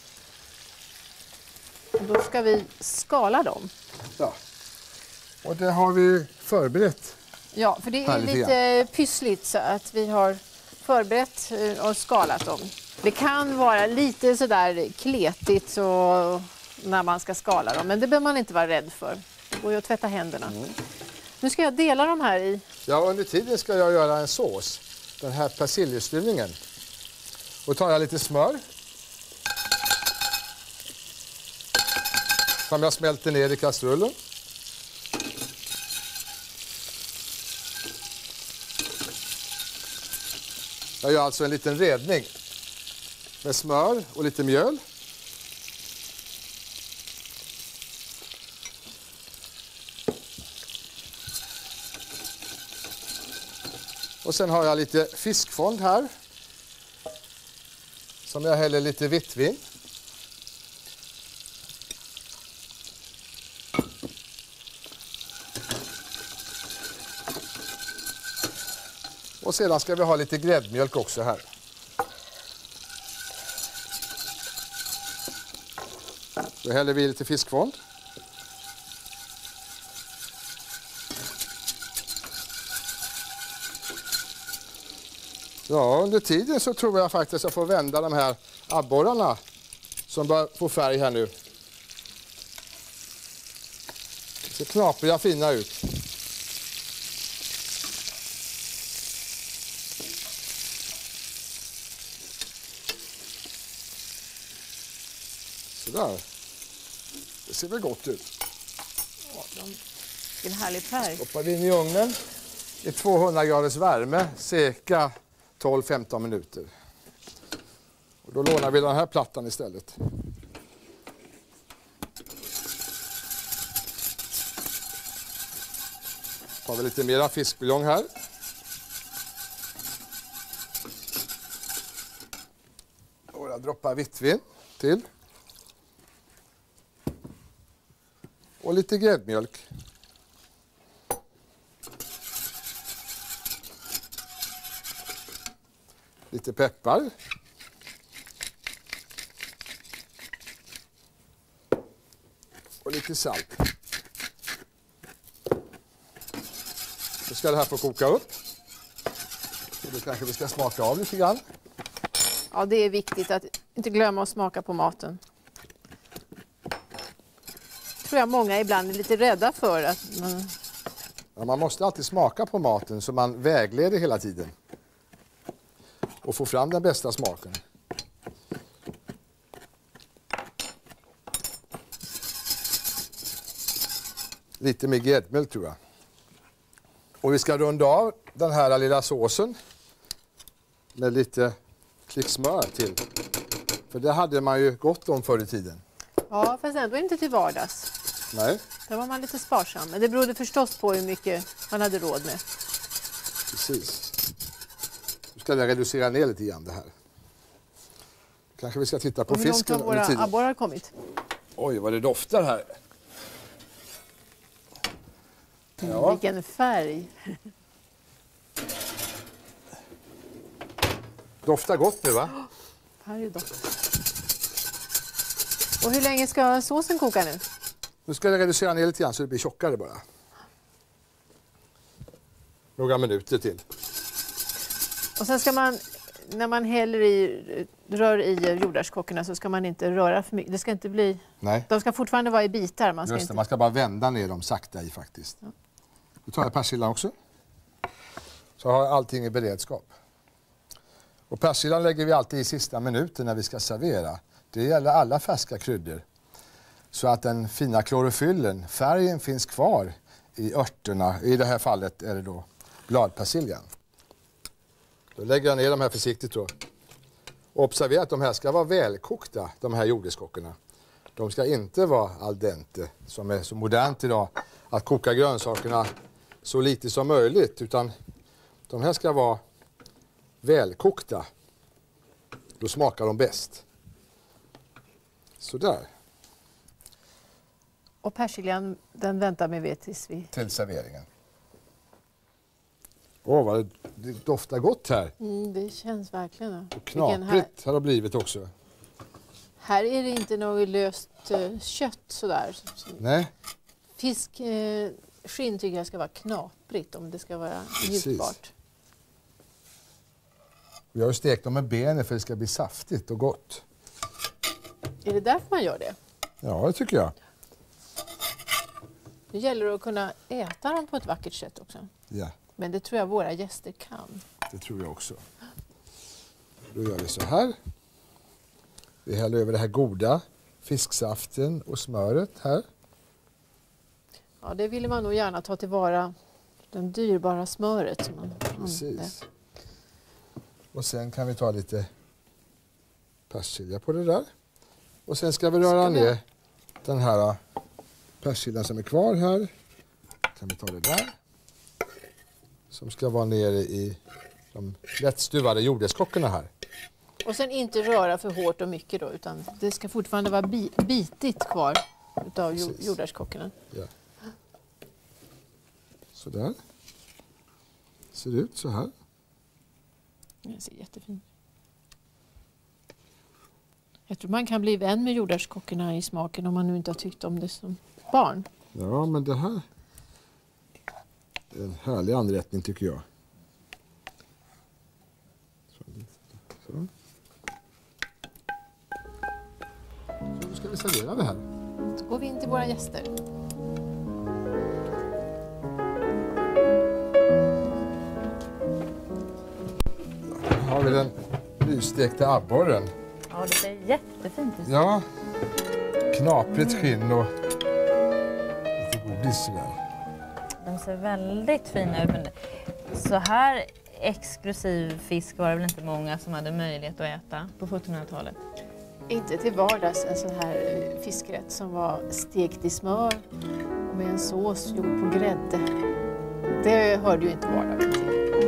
Och då ska vi skala dem. Ja. Och det har vi förberett. Ja, för det är lite pyssligt så att vi har förberett och skalat dem. Det kan vara lite sådär kletigt så när man ska skala dem, men det behöver man inte vara rädd för. Det går ju att tvätta händerna. Nu ska jag dela dem här i. Ja, under tiden ska jag göra en sås. Den här persiljestuvningen. Och tar jag lite smör. Som jag smälter ner i kastrullen. Jag gör alltså en liten redning med smör och lite mjöl. Och sen har jag lite fiskfond här. Som jag häller lite vitt vin. Och sedan ska vi ha lite gräddmjölk också här. Då häller vi lite fiskfond. Ja, under tiden så tror jag faktiskt att jag får vända de här abborrarna som börjar få färg här nu. Det ser knapriga fina ut. Sådär. Det ser väl gott ut. Vilken härlig färg. Stoppar vi in i ugnen i 200 graders värme, cirka 12-15 minuter. Och då lånar vi den här plattan istället. Tar vi lite mera fiskbuljong här. Några droppar vittvin till. Och lite gräddmjölk. Lite peppar. Och lite salt. Så ska det här få koka upp. Och då kanske vi ska smaka av lite grann. Ja, det är viktigt att inte glömma att smaka på maten. Tror jag många ibland är lite rädda för att man måste alltid smaka på maten så man vägleder hela tiden. Och få fram den bästa smaken. Lite mer gräddmjölk tror jag. Och vi ska runda av den här lilla såsen med lite klick smör till. För det hade man ju gott om förr i tiden. Ja, fast ändå inte till vardags. Nej. Där var man lite sparsam. Men det berodde förstås på hur mycket man hade råd med. Precis. Nu ska jag reducera ner lite grann det här. Kanske vi ska titta på fisken. Hur långt har våra abborrar kommit? Oj, vad det doftar här. Ja. Vilken färg. Doftar gott nu va? Färgdoft. Och hur länge ska såsen koka nu? Nu ska jag reducera ner lite grann så det blir tjockare bara. Några minuter till. Och sen ska man, när man rör i jordärtskockorna så ska man inte röra för mycket. Det ska inte bli... Nej. De ska fortfarande vara i bitar. Man ska, just det, man ska bara vända ner dem sakta i faktiskt. Ja. Nu tar jag persillan också. Så har jag allting i beredskap. Och persillan lägger vi alltid i sista minuten när vi ska servera. Det gäller alla färska kryddor. Så att den fina klorofyllen, färgen finns kvar i örterna. I det här fallet är det då bladpersiljan. Då lägger jag ner de här försiktigt då. Och observera att de här ska vara välkokta, de här jordärtskockorna. De ska inte vara al dente, som är så modernt idag. Att koka grönsakerna så lite som möjligt, utan de här ska vara välkokta. Då smakar de bäst. Sådär. Och persiljan, den väntar med vet till serveringen. Åh, vad det doftar gott här. Det känns verkligen. Och knaprigt har det blivit också. Här är det inte något löst kött sådär. Nej. Skinn tycker jag ska vara knaprigt om det ska vara njutbart. Vi har ju stekt dem med benen för att det ska bli saftigt och gott. Är det därför man gör det? Ja, det tycker jag. Det gäller att kunna äta dem på ett vackert sätt också. Ja. Men det tror jag våra gäster kan. Det tror jag också. Då gör vi så här. Vi häller över det här goda fisksaften och smöret här. Ja, det vill man nog gärna ta tillvara, den dyrbara smöret. Som man precis. Och sen kan vi ta lite persilja på det där. Och sen ska vi röra ner den här persiljan som är kvar här. Kan vi ta det där. som ska vara nere i de lättstuvade jordärtskockorna här. Och sen inte röra för hårt och mycket då, utan det ska fortfarande vara bitigt kvar utav jordärtskockorna. Ja. Så där. Ser det ut så här. Det ser jättefint. Jag tror man kan bli vän med jordärtskockorna i smaken om man nu inte har tyckt om det som barn. Ja, men det här är en härlig anrättning tycker jag. Så. Så nu ska vi servera det här. Så går vi in till våra gäster. Här har vi den nystekta abborren. Ja, det ser jättefint ut. Ja, knaprigt skinn och lite godis. Den ser väldigt fin ut. Men så här exklusiv fisk var det väl inte många som hade möjlighet att äta på 1700-talet? Inte till vardags en sån här fiskrätt som var stekt i smör och med en sås gjord på grädde. Det hörde ju inte vardagen till.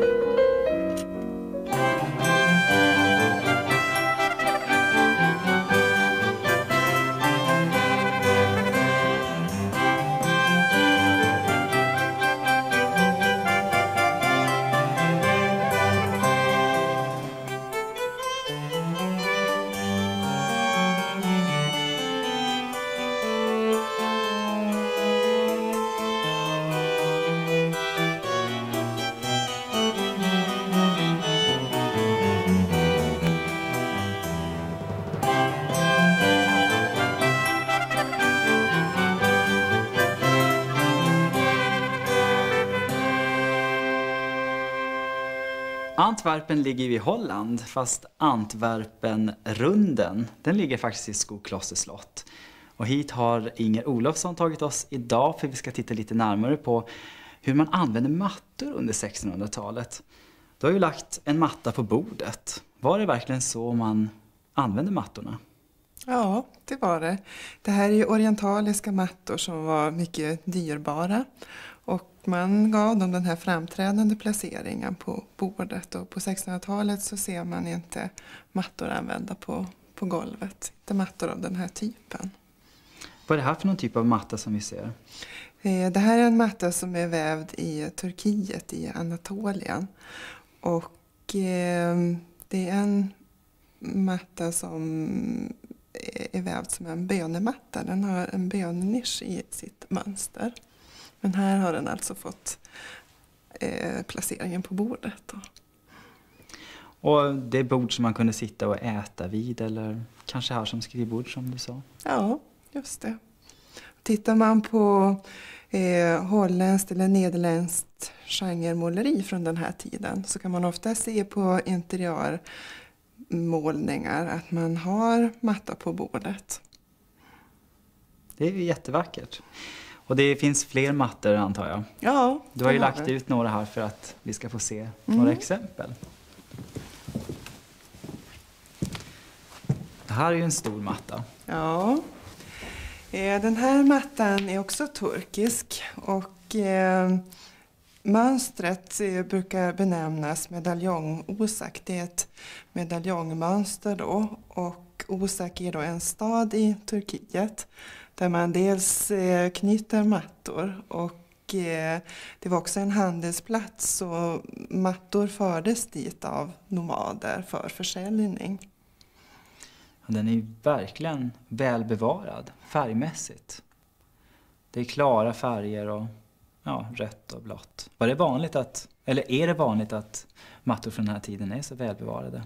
Antwerpen ligger ju i Holland, fast Antwerpenrunden, den ligger faktiskt i Skokloster slott. Och hit har Inger Olofsson tagit oss idag för vi ska titta lite närmare på hur man använde mattor under 1600-talet. Du har ju lagt en matta på bordet. Var det verkligen så man använde mattorna? Ja, det var det. Det här är ju orientaliska mattor som var mycket dyrbara. Och man gav dem den här framträdande placeringen på bordet. Och på 1600-talet så ser man inte mattor använda på golvet. Inte mattor av den här typen. Vad är det här för någon typ av matta som vi ser? Det här är en matta som är vävd i Turkiet, i Anatolien. Och det är en matta som är vävd som en bönematta. Den har en bönnisch i sitt mönster. Men här har den alltså fått placeringen på bordet. Då. Och det är bord som man kunde sitta och äta vid eller kanske här som skrivbord som du sa? Ja, just det. Tittar man på holländskt eller nederländskt genremåleri från den här tiden så kan man ofta se på interiörmålningar att man har matta på bordet. Det är ju jättevackert. Och det finns fler mattor antar jag? Ja. Du har ju lagt ut några här för att vi ska få se några exempel. Det här är ju en stor matta. Ja. Den här mattan är också turkisk och mönstret brukar benämnas medaljong-Osak. Det är ett medaljongmönster då och Osak är då en stad i Turkiet där man dels knyter mattor och det var också en handelsplats så mattor fördes dit av nomader för försäljning. Den är ju verkligen välbevarad färgmässigt. Det är klara färger och rött och blått. Var det vanligt eller är det vanligt att mattor från den här tiden är så välbevarade?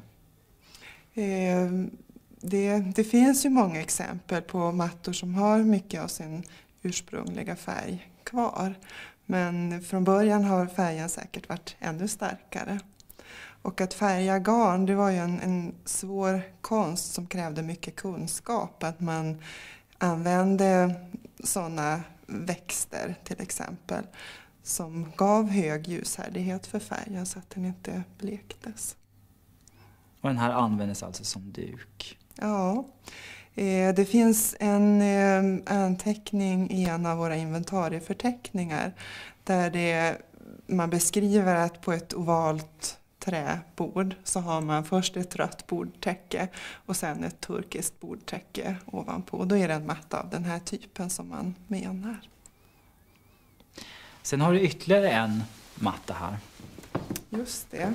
Det finns ju många exempel på mattor som har mycket av sin ursprungliga färg kvar. Men från början har färgen säkert varit ännu starkare. Och att färga garn, det var ju en svår konst som krävde mycket kunskap. Att man använde sådana växter till exempel som gav hög ljushärdighet för färgen så att den inte blektes. Och den här användes alltså som duk? Ja, det finns en anteckning i en av våra inventarieförteckningar där det man beskriver att på ett ovalt träbord så har man först ett rött bordtäcke och sen ett turkiskt bordtäcke ovanpå. Då är det en matta av den här typen som man menar. Sen har du ytterligare en matta här. Just det.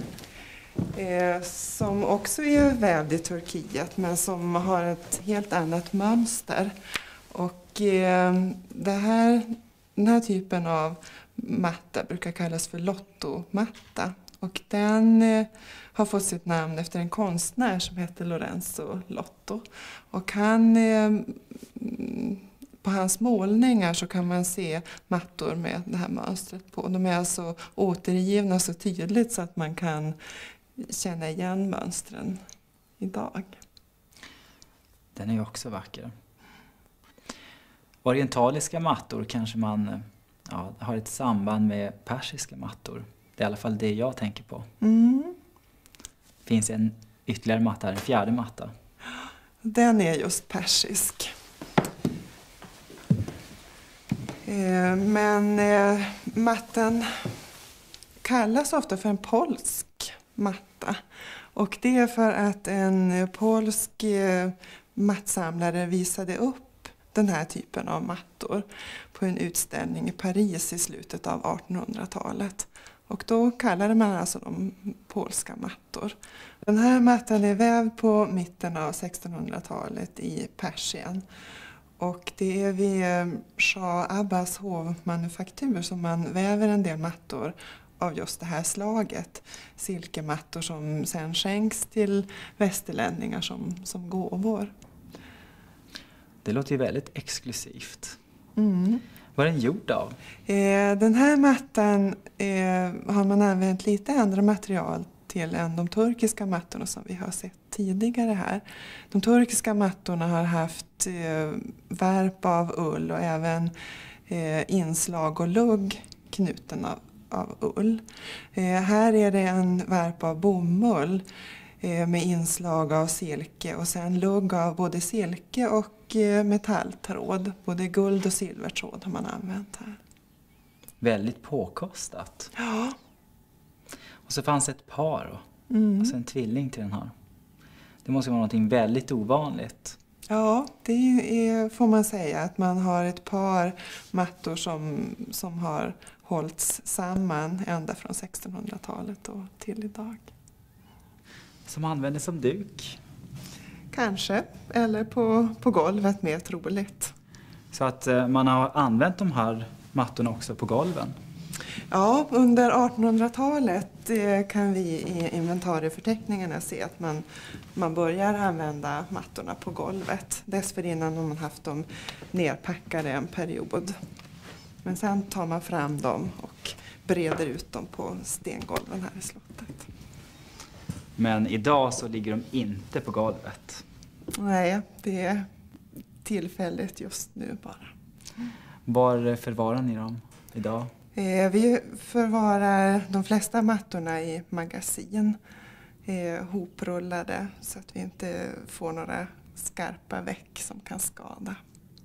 Som också är vävd i Turkiet men som har ett helt annat mönster. Och den här typen av matta brukar kallas för lottomatta. Och den har fått sitt namn efter en konstnär som heter Lorenzo Lotto. Och på hans målningar så kan man se mattor med det här mönstret på. De är alltså återgivna så tydligt så att man kan känna igen mönstren idag. Den är ju också vacker. Orientaliska mattor kanske man har ett samband med persiska mattor. Det är i alla fall det jag tänker på. Mm. Finns en ytterligare matta, en fjärde matta. Den är just persisk. Men mattan kallas ofta för en polsk matta. Och det är för att en polsk mattsamlare visade upp den här typen av mattor på en utställning i Paris i slutet av 1800-talet. Och då kallade man alltså de polska mattor. Den här mattan är vävd på mitten av 1600-talet i Persien. Och det är vid Shah Abbas hovmanufaktur som man väver en del mattor av just det här slaget. Silkemattor som sen skänks till västerlänningar som gåvor. Det låter ju väldigt exklusivt. Mm. Vad är den gjord av? Den här mattan har man använt lite andra material till än de turkiska mattorna som vi har sett tidigare här. De turkiska mattorna har haft värp av ull och även inslag och lugg knuten av ull. Här är det en värp av bomull med inslag av silke och sen lugg av både silke och metalltråd. Både guld och silvertråd har man använt här. Väldigt påkostat. Ja. Och så fanns ett par och så en tvilling till den här. Det måste vara något väldigt ovanligt. Ja, det får man säga att man har ett par mattor som har hållits samman ända från 1600-talet och till idag. Som användes som duk? Kanske, eller på golvet mer troligt. Så att man har använt de här mattorna också på golven? Ja, under 1800-talet kan vi i inventarieförteckningarna se att man börjar använda mattorna på golvet. Dessförinnan har man haft dem nerpackade en period. Men sen tar man fram dem och breder ut dem på stengolven här i slottet. Men idag så ligger de inte på golvet? Nej, det är tillfälligt just nu bara. Var förvarar ni dem idag? Vi förvarar de flesta mattorna i magasin, hoprullade så att vi inte får några skarpa veck som kan skada.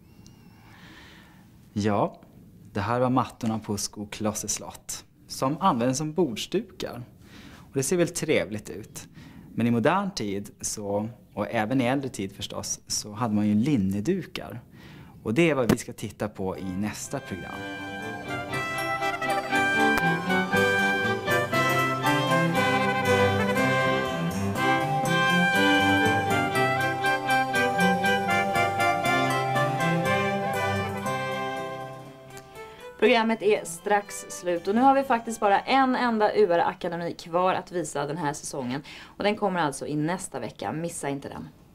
Ja, det här var mattorna på Skoklosse slott som används som bordsdukar. Och det ser väl trevligt ut. Men i modern tid, och även i äldre tid förstås, så hade man ju linnedukar. Och det är vad vi ska titta på i nästa program. Programmet är strax slut och nu har vi faktiskt bara en enda UR Akademi kvar att visa den här säsongen. Och den kommer alltså i nästa vecka, missa inte den.